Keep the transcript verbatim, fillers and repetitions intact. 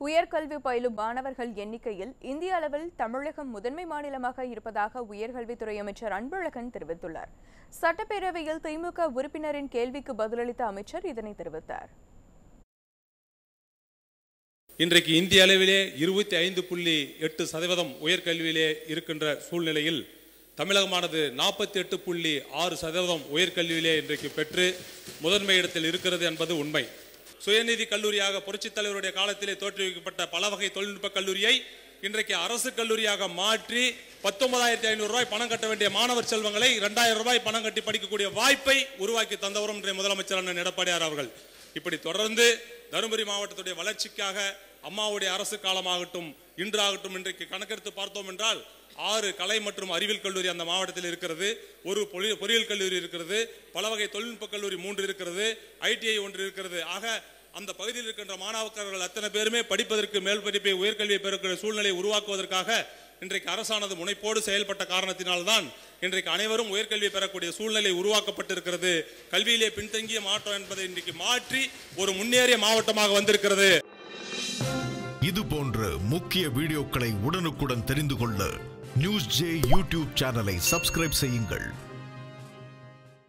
உயர்கல்வி பயிலும் மாணவர்கள் எண்ணிக்கையில் இந்திய அளவில் தமிழகம் முதன்மை மாநிலமாக இருப்பதாக உயர்கல்வித்துறை அமைச்சர் அன்பழகன் தெரிவித்துள்ளார். சட்டப்பேரவையில் திமுக உறுப்பினரின் கேள்விக்கு பதிலளித்த அமைச்சர் இதனை தெரிவித்தார். இன்றைக்கு இந்திய அளவிலே இருபத்தி ஐந்து புள்ளி எட்டு சதவீதம் உயர்கல்வியிலே இருக்கின்ற சூழ்நிலையில் தமிழகமானது நாற்பத்தி எட்டு புள்ளி ஆறு சதவீதம் உயர்கல்வியிலே இன்றைக்கு பெற்று முதன்மை இடத்தில் இருக்கிறது என்பது உண்மை. சுயநிதி கல்லூரியாக புரட்சித் தலைவருடைய காலத்திலே தோற்றுவிக்கப்பட்ட பல வகை தொழில்நுட்ப கல்லூரியை இன்றைக்கு அரசு கல்லூரியாக மாற்றி பத்தொன்பதாயிரத்தி ஐநூறு ரூபாய் பணம் கட்ட வேண்டிய மாணவர் செல்வங்களை இரண்டாயிரம் ரூபாய் பணம் கட்டி படிக்கக்கூடிய வாய்ப்பை உருவாக்கி தந்தவரும் இன்றைய முதலமைச்சர் அண்ணன் எடப்பாடியார் அவர்கள். இப்படி தொடர்ந்து தருமபுரி மாவட்டத்துடைய வளர்ச்சிக்காக அம்மாவுடைய அரசு காலமாகட்டும் இன்றாகட்டும் இன்றைக்கு கணக்கெடுத்து பார்த்தோம் என்றால் ஆறு கலை மற்றும் அறிவியல் கல்லூரி அந்த மாவட்டத்தில் இருக்கிறது, ஒரு பொறியியல் கல்லூரி இருக்கிறது, பல வகை தொழில்நுட்ப கல்லூரி மூன்று இருக்கிறது, ஐடிஐ ஒன்று இருக்கிறது. ஆக அந்த பகுதியில் இருக்கின்ற மாணவர்கள் அத்தனை பேருமே படிப்பதற்கு மேல் படிப்பை உயர்கல்வியை பெறக்கூடிய சூழ்நிலையை உருவாக்குவதற்காக இன்றைக்கு அரசானது முனைப்போடு செயல்பட்ட காரணத்தினால்தான் இன்றைக்கு அனைவரும் உயர்கல்வியை பெறக்கூடிய சூழ்நிலை உருவாக்கப்பட்டிருக்கிறது. கல்வியிலே பின்தங்கிய மாவட்டம் என்பதை இன்றைக்கு மாற்றி ஒரு முன்னேறிய மாவட்டமாக வந்திருக்கிறது. இது போன்ற முக்கிய வீடியோக்களை உடனுக்குடன் தெரிந்து கொள்ள நியூஸ் ஜே யூடியூப் சேனலை சப்ஸ்கிரைப் செய்யுங்கள்.